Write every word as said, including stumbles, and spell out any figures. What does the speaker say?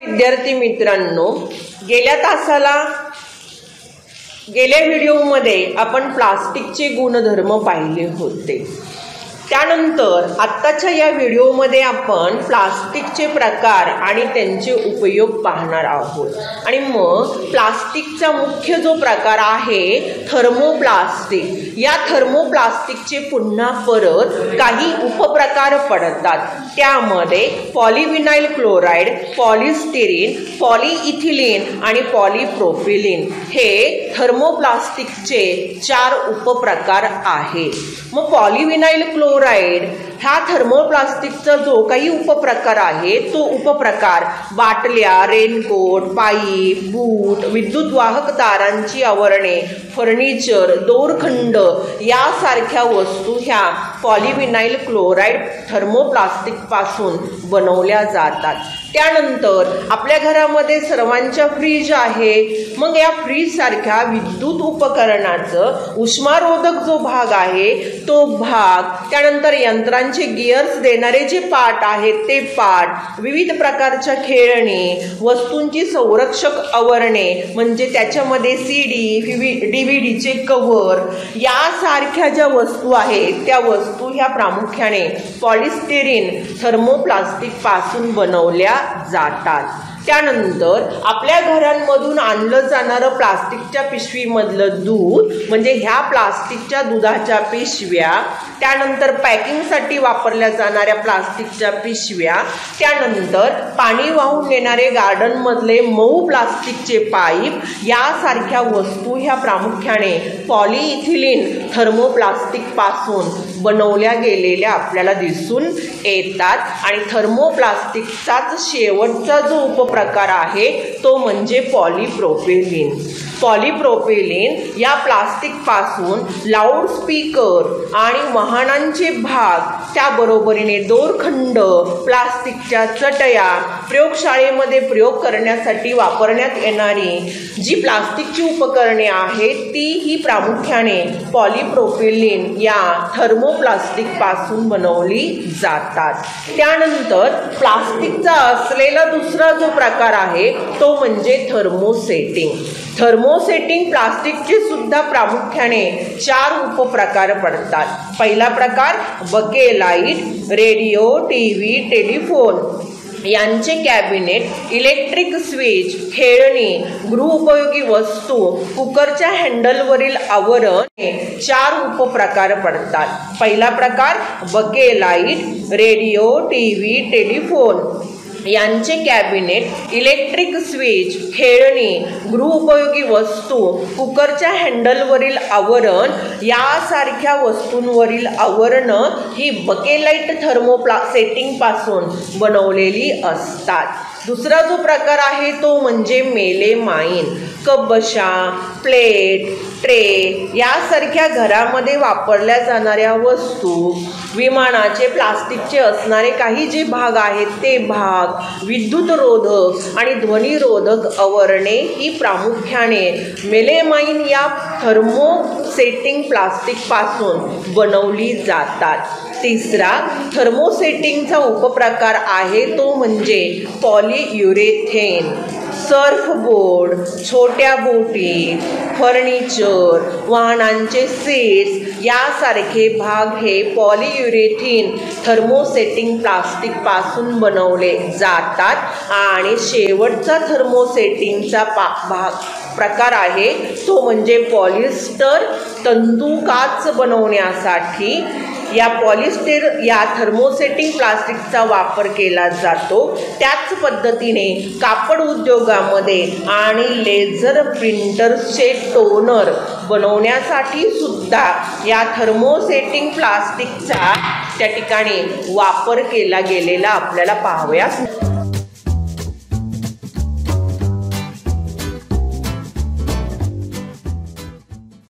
विद्यार्थी मित्रांनो, गेल्या तासाला गेल्या व्हिडिओमध्ये आपण प्लास्टिकचे गुणधर्म पाहिले होते। त्यानंतर आत्ताच्या या व्हिडिओमध्ये आपण प्लास्टिकचे प्रकार आणि त्यांचे उपयोग पाहणार आहोत। आणि मग प्लास्टिकचा मुख्य जो प्रकार आहे थर्मोप्लास्टिक, या थर्मोप्लास्टिकचे पुन्हा परत काही उपप्रकार पडतात। त्यामध्ये पॉलीविनाइल क्लोराइड, पॉलिस्टिरीन, पॉलीइथिलीन आणि पॉलीप्रोपिलीन हे थर्मोप्लास्टिकचे चार उपप्रकार आहेत। मग पॉलीविनाइल क्लोराइड हा थर्मोप्लास्टिकचा जो काही उपप्रकार आहे तो उपप्रकार बाटल्या, रेनकोट, पाईप, बूट, विद्युत वाहक तारांची आवरणे, फर्निचर, दोरखंड यासारख्या वस्तू ह्या पॉलीविनाइल क्लोराइड थर्मोप्लास्टिक पासून बनवल्या जातात। त्यानंतर आपल्या घरामध्ये सर्वांच्या फ्रीज आहे। मग या फ्रीज सारख्या विद्युत उपकरणाचं उष्मारोधक जो भाग आहे तो भाग, त्यानंतर यंत्रांचे गिअर्स देणारे जे पार्ट आहेत ते पार्ट, विविध प्रकारच्या खेळणी, वस्तूंची संरक्षक आवरणे म्हणजे त्याच्यामध्ये सी डी डी व्ही डीचे कव्हर यासारख्या ज्या वस्तू आहेत त्या वस्तू ह्या प्रामुख्याने पॉलिस्टिरीन थर्मोप्लास्टिक पासून बनवल्या जातात। त्यानंतर आपल्या घरांमधून आणलं जाणारं प्लास्टिकच्या पिशवीमधलं दूध म्हणजे ह्या प्लास्टिकच्या दुधाच्या पिशव्या, त्यानंतर पॅकिंगसाठी वापरल्या जाणाऱ्या प्लास्टिकच्या पिशव्या, त्यानंतर पाणी वाहून नेणारे गार्डनमधले मऊ प्लास्टिकचे पाईप यासारख्या वस्तू ह्या प्रामुख्याने पॉलीइथिलीन थर्मोप्लास्टिक पासून बनवल्या गेलेल्या आपल्याला दिसून येतात। आणि थर्मोप्लास्टिकचाच शेवटचा जो उपप्रकार आहे तो म्हणजे पॉलीप्रोपिलीन। पॉलीप्रोपिलीन या प्लास्टिक पासून लाऊडस्पीकर आणि वाहनांचे भाग, त्याबरोबरीने दोरखंड, प्लास्टिकच्या चटया, प्रयोगशाळेमध्ये प्रयोग करण्यासाठी वापरण्यात येणारी जी प्लास्टिकची उपकरणे आहेत ती ही प्रामुख्याने पॉलीप्रोपिलीन या थर्मोप्लास्टिक पासून बनवली जातात। त्यानंतर प्लास्टिकचा असलेला दुसरा जो प्रकार आहे तो म्हणजे थर्मोसेटिंग। थर्मोसेटिंग प्लास्टिकचे सुद्धा प्रामुख्याने चार उपप्रकार पडतात। पहिला प्रकार बकेलाइट, रेडिओ, टीव्ही, टेलिफोन यांचे कॅबिनेट, इलेक्ट्रिक स्विच, खेळणी, गृहोपयोगी वस्तू, कुकरच्या हँडलवरील आवरण हे चार उपप्रकार पडतात। पहिला प्रकार बकेलाइट, रेडिओ, टीव्ही, टेलिफोन यांचे कॅबिनेट, इलेक्ट्रिक स्विच, खेळणी, गृहोपयोगी वस्तू, कुकरच्या हँडलवरील आवरण यासारख्या वस्तूंवरील आवरणं ही बकेलाइट थर्मोप्ला सेटिंग पासून बनवलेली असतात। दुसरा जो प्रकार आहे तो म्हणजे मेलेमाइन। कपबशा, प्लेट, ट्रे यासारख्या घरामध्ये वापरल्या जाणाऱ्या वस्तू, विमानाचे प्लास्टिकचे असणारे काही जे भाग आहेत ते भाग, विद्युत रोधक आणि ध्वनिरोधक आवरणे ही प्रामुख्याने मेलेमाइन या थर्मोसेटिंग प्लास्टिक पासून बनवली जातात। तिसरा थर्मोसेटिंगचा उपप्रकार आहे तो म्हणजे पॉलीयुरेथेन। सर्फबोर्ड, छोट्या बोटी, फर्निचर, वाहनांचे सीट्स यासारखे भाग हे पॉलीयुरेथेन थर्मोसेटिंग प्लास्टिक पासून बनवले जातात। आणि शेवटचा थर्मोसेटिंगचा पा भाग प्रकार आहे तो म्हणजे पॉलिस्टर तंतू काच बनवण्यासाठी या पॉलिस्टर या थर्मोसेटिंग प्लास्टिकचा वापर केला जातो। त्याच पद्धतीने कापड उद्योगामध्ये आणि लेझर प्रिंटर्सचे टोनर बनवण्यासाठी सुद्धा या थर्मोसेटिंग प्लास्टिकचा त्या ठिकाणी वापर केला गेलेला आपल्याला पाहावयास